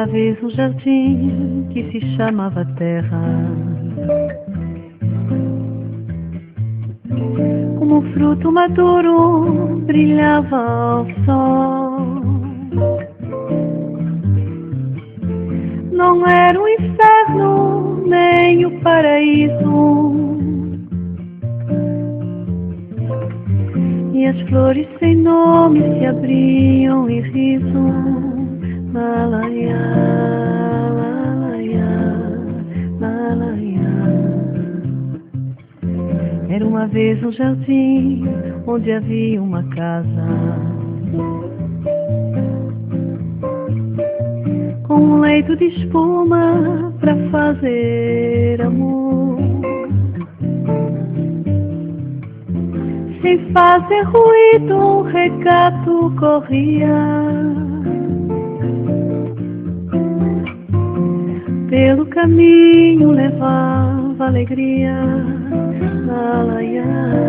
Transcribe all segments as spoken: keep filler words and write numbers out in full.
uma vez um jardim que se chamava Terra. Como um fruto maduro brilhava ao sol. Não era o inferno nem o paraíso, e as flores sem nome se abriam em riso. Lalaiá, lalaiá, lalaiá. Era uma vez um jardim onde havia uma casa, com um leito de espuma pra fazer amor, sem fazer ruído um regato corria pelo caminho, levava alegria. Lalaiá,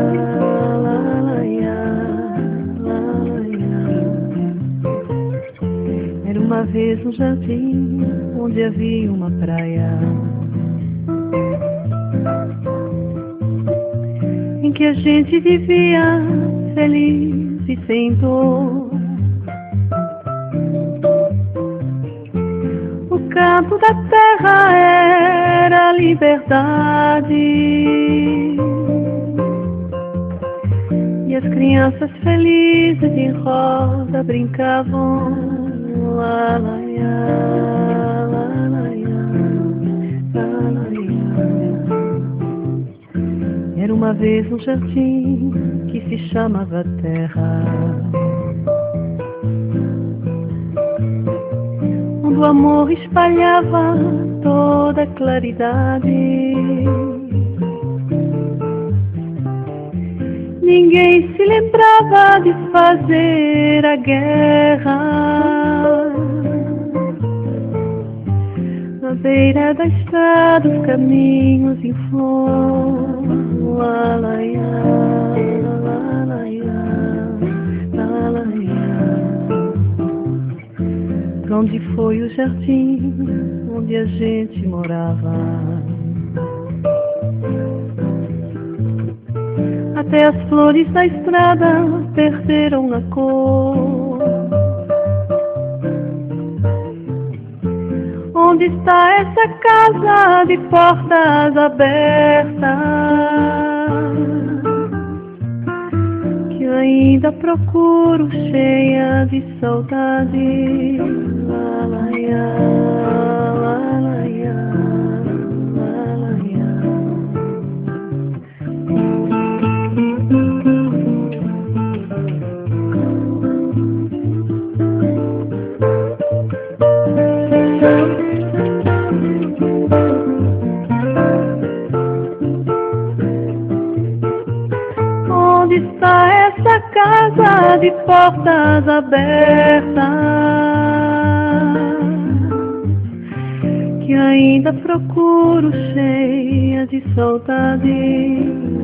lalaiá, lalaiá. Era uma vez um jardim onde havia uma praia, em que a gente vivia feliz e sem dor. O canto da terra era a liberdade, e as crianças felizes em roda brincavam. Lalaiá, lalaiá, lalaiá. Era uma vez um jardim que se chamava Terra, onde o amor espalhava toda a claridade. Ninguém se lembrava de fazer a guerra. Na beira da estrada os caminhos em flor. Lalaiá, lalaiá, lalaiá. Pra onde foi o jardim onde a gente morava? Até as flores da estrada perderam a cor. Onde está essa casa de portas abertas, que ainda procuro cheia de saudade? Lalaiá, lalaiá, lalaiá. Onde está essa casa de portas abertas, que ainda procuro cheia de saudade?